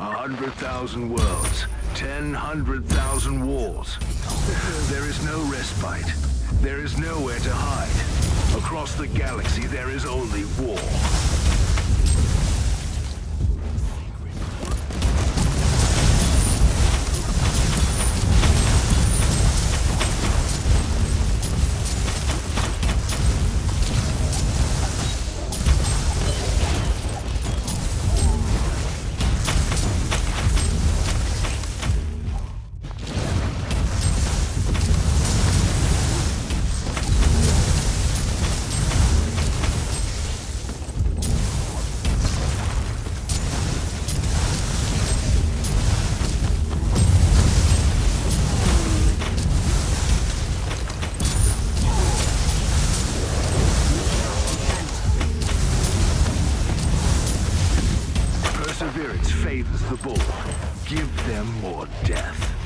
100,000 worlds, 100,000 wars. There is no respite. There is nowhere to hide. Across the galaxy, there is only war. Perseverance favors the bold. Give them more death.